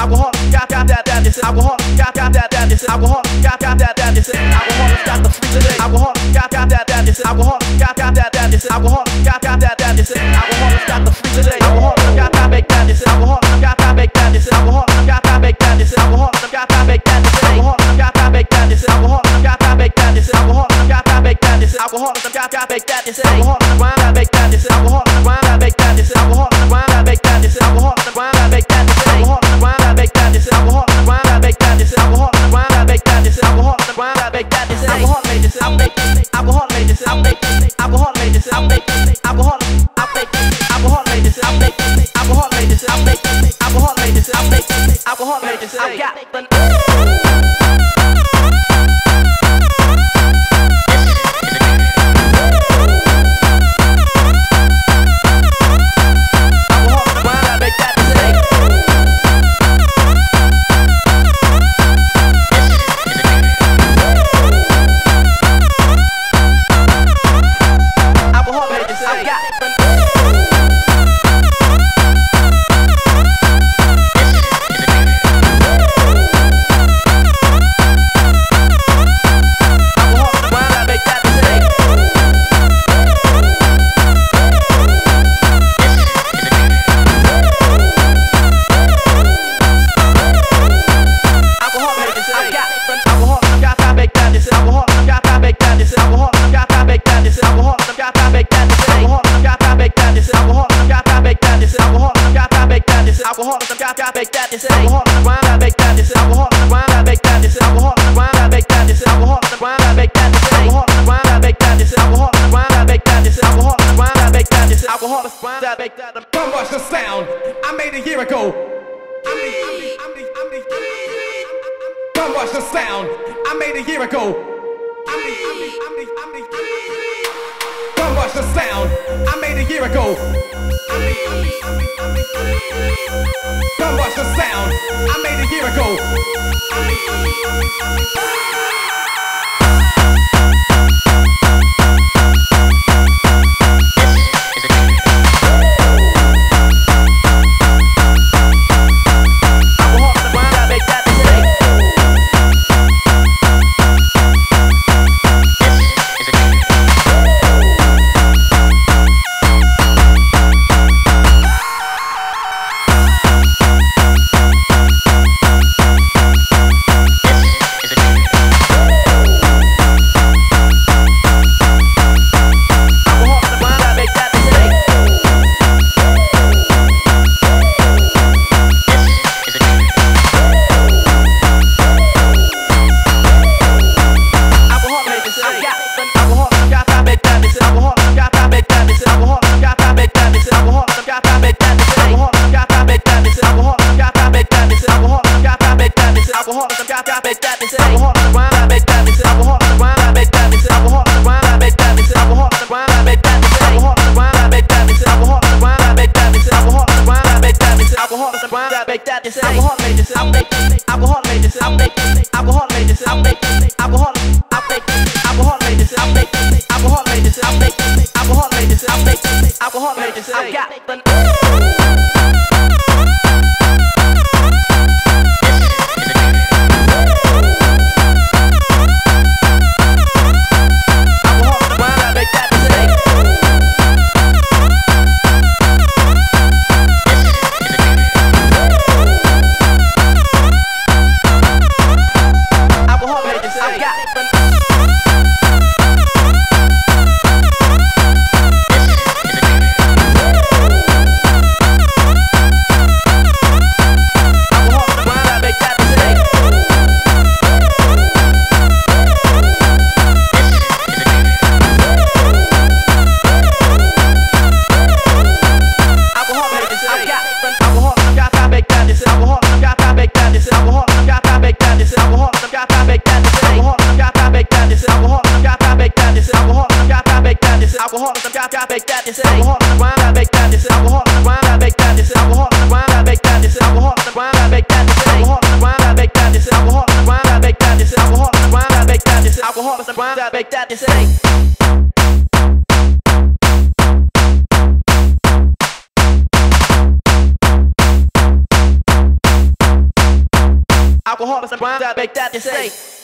alcohol, got that, this alcohol, got that, this alcohol, got that, this alcohol, got the free today. Alcohol, got that, this alcohol, got that, this alcohol, got that, this alcohol, got the free today. Alcohol, got that, bake that, this alcohol, got that, bake that, this alcohol, got that, bake that, this alcohol, got that, bake that, this alcohol, got that, bake that, this alcohol, got that, bake that, this alcohol, got that, bake that, this alcohol, got that, bake that, this alcohol, got that, bake that, this alcohol, got that, bake that, this alcohol, got that, bake that, this alcohol, got that, bake that, this alcohol, got that, bake that, this alcohol, got that, bake that, this alcohol, got that, bake that, this alcohol, got that, bake that, this alcohol, made this alcohol, made this alcohol, made this alcohol, made this alcohol, made this alcohol, made this alcohol, made this I got Come watch the sound I made a year ago. Come watch the sound I made a year ago. Come watch the sound I made a year ago. Come watch the sound I made a year ago. Make that this ain't Alcoholics, that make that they say.